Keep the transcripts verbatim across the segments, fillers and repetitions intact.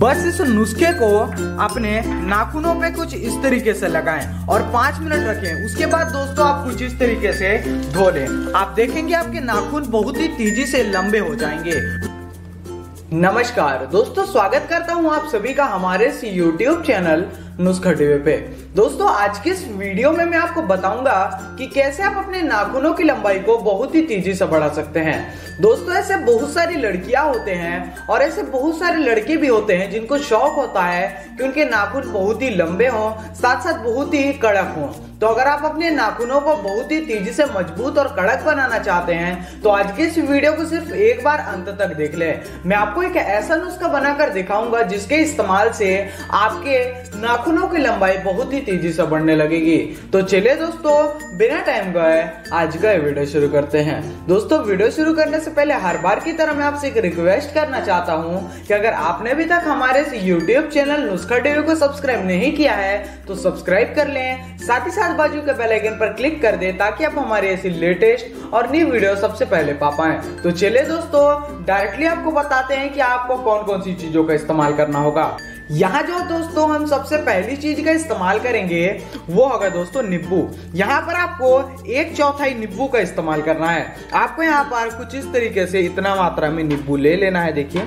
बस इस नुस्खे को अपने नाखूनों पे कुछ इस तरीके से लगाएं और पाँच मिनट रखें। उसके बाद दोस्तों आप कुछ इस तरीके से धो लें। आप देखेंगे आपके नाखून बहुत ही तेजी से लंबे हो जाएंगे। नमस्कार दोस्तों, स्वागत करता हूं आप सभी का हमारे इस यूट्यूब चैनल नुस्खा टीवी पे। दोस्तों आज के इस वीडियो में मैं आपको बताऊंगा कि कैसे आप अपने नाखूनों की लंबाई को बहुत ही तेजी से बढ़ा सकते हैं। दोस्तों ऐसे बहुत सारी लड़कियां होते हैं और ऐसे बहुत सारे लड़के भी होते हैं जिनको शौक होता है कि उनके नाखून बहुत ही लंबे हों, साथ साथ बहुत ही कड़क हों। तो अगर आप अपने नाखूनों को बहुत ही तेजी से मजबूत और कड़क बनाना चाहते हैं तो आज के इस वीडियो को सिर्फ एक बार अंत तक देख ले। मैं आपको एक ऐसा नुस्खा बनाकर दिखाऊंगा जिसके इस्तेमाल से आपके नाखूनों की लंबाई बहुत ही तेजी से बढ़ने लगेगी। तो चलिए दोस्तों बिना टाइम गए आज का वीडियो शुरू करते हैं। दोस्तों वीडियो शुरू करने से पहले हर बार की तरह मैं आपसे एक रिक्वेस्ट करना चाहता हूं कि अगर आपने अभी तक हमारे इस यूट्यूब चैनल नुस्खा टीवी को सब्सक्राइब नहीं किया है तो सब्सक्राइब कर लें, साथ ही साथ बाजू के बेल आइकन पर क्लिक कर दे ताकि आप हमारे ऐसी लेटेस्ट और न्यू वीडियो सबसे पहले पा पाएं। तो चलिए दोस्तों डायरेक्टली आपको बताते हैं कि आपको कौन कौन सी चीजों का इस्तेमाल करना होगा। यहाँ जो दोस्तों हम सबसे पहली चीज का इस्तेमाल करेंगे वो होगा दोस्तों नींबू। यहाँ पर आपको एक चौथाई नींबू का इस्तेमाल करना है। आपको यहाँ पर कुछ इस तरीके से इतना मात्रा में नींबू ले लेना है। देखिए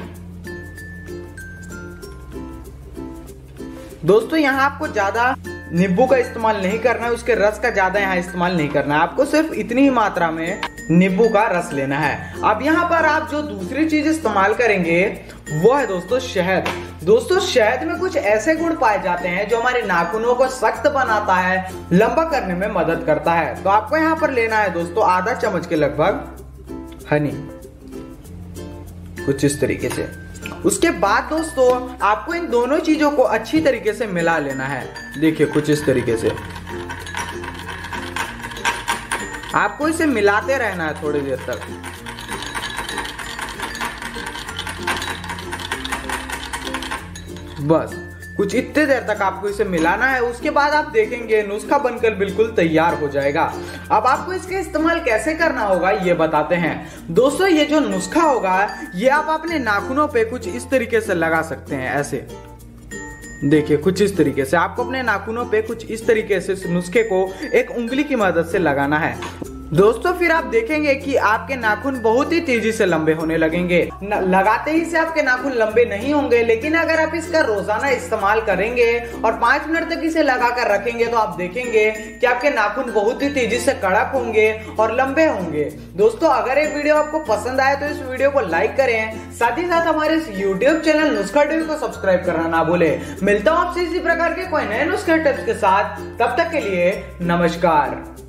दोस्तों यहाँ आपको ज्यादा नींबू का इस्तेमाल नहीं करना है, उसके रस का ज्यादा यहाँ इस्तेमाल नहीं करना है। आपको सिर्फ इतनी ही मात्रा में नींबू का रस लेना है। अब यहाँ पर आप जो दूसरी चीज इस्तेमाल करेंगे वो है दोस्तों शहद। दोस्तों शहद में कुछ ऐसे गुण पाए जाते हैं जो हमारे नाखूनों को सख्त बनाता है, लंबा करने में मदद करता है। तो आपको यहाँ पर लेना है दोस्तों आधा चम्मच के लगभग हनी, कुछ इस तरीके से। उसके बाद दोस्तों आपको इन दोनों चीजों को अच्छी तरीके से मिला लेना है। देखिए कुछ इस तरीके से आपको इसे मिलाते रहना है थोड़ी देर तक। बस कुछ इतने देर तक आपको इसे मिलाना है। उसके बाद आप देखेंगे नुस्खा बनकर बिल्कुल तैयार हो जाएगा। अब आपको इसका इस्तेमाल कैसे करना होगा ये बताते हैं। दोस्तों ये जो नुस्खा होगा ये आप अपने नाखूनों पे कुछ इस तरीके से लगा सकते हैं। ऐसे देखिए कुछ इस तरीके से आपको अपने नाखूनों पे कुछ इस तरीके से इस नुस्खे को एक उंगली की मदद से लगाना है। दोस्तों फिर आप देखेंगे कि आपके नाखून बहुत ही तेजी से लंबे होने लगेंगे। लगाते ही से आपके नाखून लंबे नहीं होंगे, लेकिन अगर आप इसका रोजाना इस्तेमाल करेंगे और पाँच मिनट तक इसे लगाकर रखेंगे तो आप देखेंगे कि आपके नाखून बहुत ही तेजी से कड़क होंगे और लंबे होंगे। दोस्तों अगर ये वीडियो आपको पसंद आए तो इस वीडियो को लाइक करें, साथ ही साथ हमारे इस यूट्यूब चैनल नुस्खा टीवी को सब्सक्राइब करना ना भूले। मिलता हूँ आपसे इसी प्रकार के कोई नए नुस्खे टिप्स के साथ, तब तक के लिए नमस्कार।